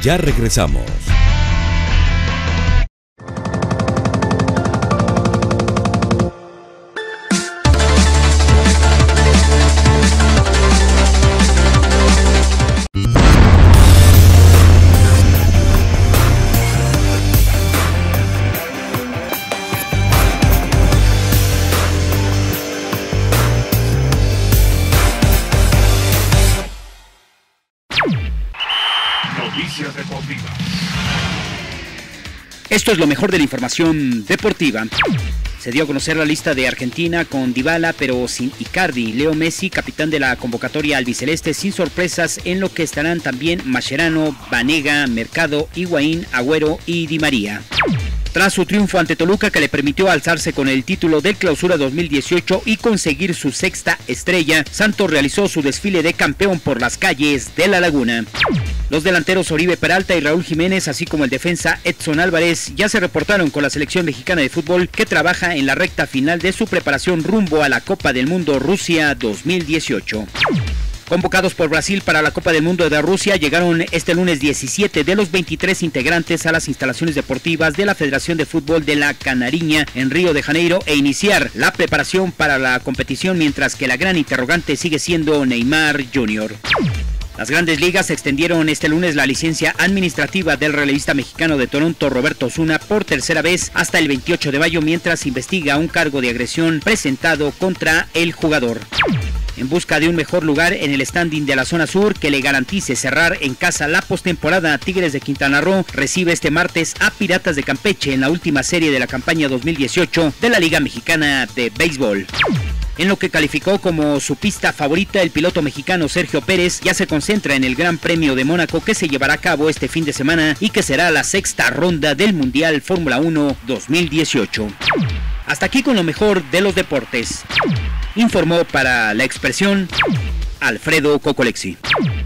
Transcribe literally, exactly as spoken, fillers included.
Ya regresamos. Noticias deportivas. Esto es lo mejor de la información deportiva. Se dio a conocer la lista de Argentina con Dybala, pero sin Icardi. Leo Messi, capitán de la convocatoria albiceleste, sin sorpresas, en lo que estarán también Mascherano, Banega, Mercado, Higuaín, Agüero y Di María. Tras su triunfo ante Toluca, que le permitió alzarse con el título del Clausura dos mil dieciocho y conseguir su sexta estrella, Santos realizó su desfile de campeón por las calles de La Laguna. Los delanteros Oribe Peralta y Raúl Jiménez, así como el defensa Edson Álvarez, ya se reportaron con la selección mexicana de fútbol, que trabaja en la recta final de su preparación rumbo a la Copa del Mundo Rusia dos mil dieciocho. Convocados por Brasil para la Copa del Mundo de Rusia, llegaron este lunes diecisiete de los veintitrés integrantes a las instalaciones deportivas de la Federación de Fútbol de la Canariña en Río de Janeiro e iniciar la preparación para la competición, mientras que la gran interrogante sigue siendo Neymar junior Las Grandes Ligas extendieron este lunes la licencia administrativa del relevista mexicano de Toronto, Roberto Osuna, por tercera vez hasta el veintiocho de mayo, mientras investiga un cargo de agresión presentado contra el jugador. En busca de un mejor lugar en el standing de la zona sur que le garantice cerrar en casa la postemporada, Tigres de Quintana Roo recibe este martes a Piratas de Campeche en la última serie de la campaña dos mil dieciocho de la Liga Mexicana de Béisbol. En lo que calificó como su pista favorita, el piloto mexicano Sergio Pérez ya se concentra en el Gran Premio de Mónaco, que se llevará a cabo este fin de semana y que será la sexta ronda del Mundial Fórmula uno dos mil dieciocho. Hasta aquí con lo mejor de los deportes. Informó para La Expresión Alfredo Cocolexi.